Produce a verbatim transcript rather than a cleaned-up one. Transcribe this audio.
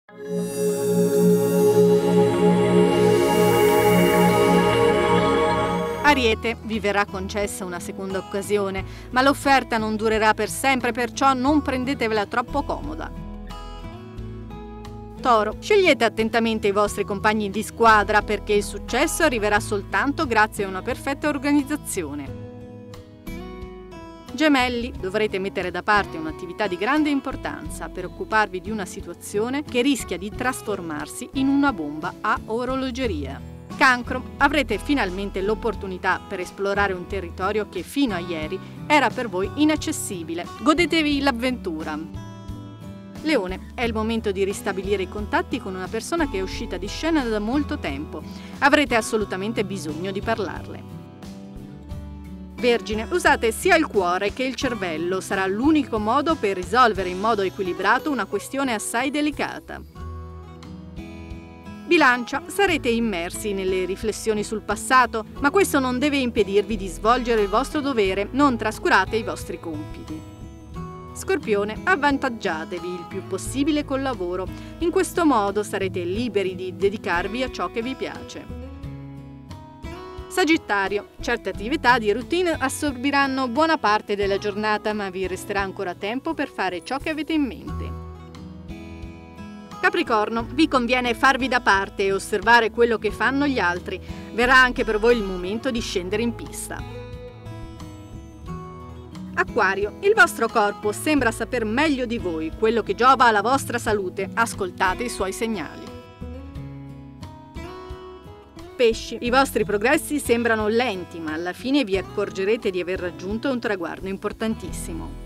Ariete, vi verrà concessa una seconda occasione, ma l'offerta non durerà per sempre, perciò non prendetevela troppo comoda. Toro, scegliete attentamente i vostri compagni di squadra perché il successo arriverà soltanto grazie a una perfetta organizzazione. Gemelli, dovrete mettere da parte un'attività di grande importanza per occuparvi di una situazione che rischia di trasformarsi in una bomba a orologeria. Cancro, avrete finalmente l'opportunità per esplorare un territorio che fino a ieri era per voi inaccessibile. Godetevi l'avventura. Leone, è il momento di ristabilire i contatti con una persona che è uscita di scena da molto tempo. Avrete assolutamente bisogno di parlarle. Vergine, usate sia il cuore che il cervello, sarà l'unico modo per risolvere in modo equilibrato una questione assai delicata. Bilancia, sarete immersi nelle riflessioni sul passato, ma questo non deve impedirvi di svolgere il vostro dovere, non trascurate i vostri compiti. Scorpione, avvantaggiatevi il più possibile col lavoro, in questo modo sarete liberi di dedicarvi a ciò che vi piace. Sagittario, certe attività di routine assorbiranno buona parte della giornata, ma vi resterà ancora tempo per fare ciò che avete in mente. Capricorno, vi conviene farvi da parte e osservare quello che fanno gli altri. Verrà anche per voi il momento di scendere in pista. Acquario, il vostro corpo sembra saper meglio di voi quello che giova alla vostra salute. Ascoltate i suoi segnali. Pesci, i vostri progressi sembrano lenti, ma alla fine vi accorgerete di aver raggiunto un traguardo importantissimo.